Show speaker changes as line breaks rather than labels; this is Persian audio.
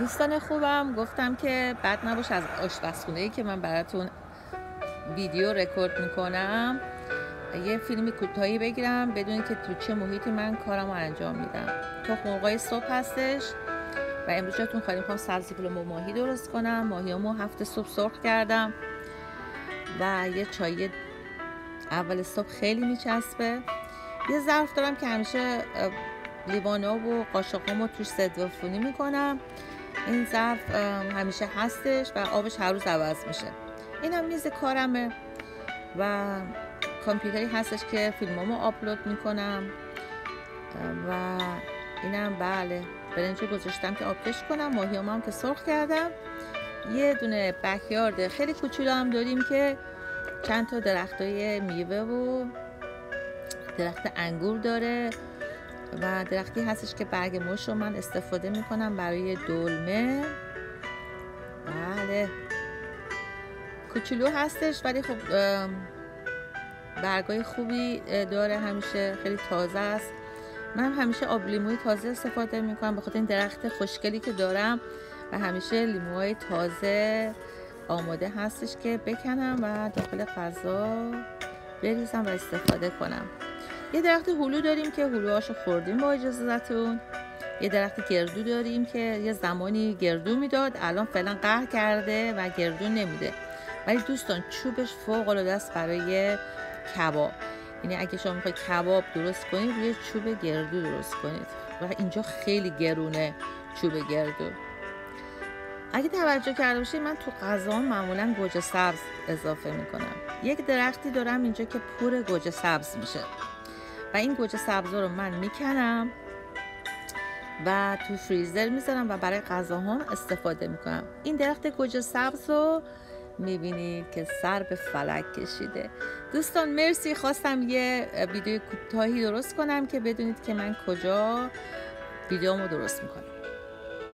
دوستان خوبم، گفتم که بد نباشه از آشپزخونه‌ای که من براتون ویدیو رکورد میکنم یه فیلم کوتاهی بگیرم بدونید که تو چه محیطی من کارمو انجام میدم. تخم مرغای صبح هستش و امروز جاتون خالی میخوام سبزی پلو با ماهی درست کنم. ماهیامو هفته صبح سرخ کردم و یه چای اول صبح خیلی میچسبه. یه ظرف دارم که همیشه لیوانا و قاشقامو توش ضدعفونی میکنم. این ظرف همیشه هستش و آبش هر روز عوض میشه. اینم میز کارمه و کامپیوتری هستش که فیلمامو آپلود میکنم و اینم بله برنجو گذاشتم که آبکش کنم. ماهیامو هم که سرخ کردم. یه دونه بکیارد خیلی کوچولو هم داریم که چند تا درختای میوه و درخت انگور داره و درختی هستش که برگ موش رو من استفاده میکنم برای دلمه. بله کوچولو هستش ولی خب برگای خوبی داره، همیشه خیلی تازه است. من همیشه آب لیموی تازه استفاده میکنم به خاطر این درخت خوشگلی که دارم و همیشه لیموهای تازه آماده هستش که بکنم و داخل غذا بریزم و استفاده کنم. یه درخت هلو داریم که هلوهاشو خوردیم با اجازهتون. یه درخت گردو داریم که یه زمانی گردو میداد، الان فعلا قهر کرده و گردو نمیده، ولی دوستان چوبش فوق العاده است برای کباب. یعنی اگه شما میخواید کباب درست کنید روی چوب گردو درست کنید و اینجا خیلی گرونه چوب گردو. اگه توجه کرده باشید من تو غذام معمولا گوجه سبز اضافه میکنم. یک درختی دارم اینجا که پر گوجه سبز میشه و این گوجه سبز رو من میکنم و تو فریزر میذارم و برای غذاهام استفاده میکنم. این درخت گوجه سبز رو میبینید که سر به فلک کشیده. دوستان مرسی، خواستم یه ویدیو کوتاهی درست کنم که بدونید که من کجا ویدیومو درست میکنم.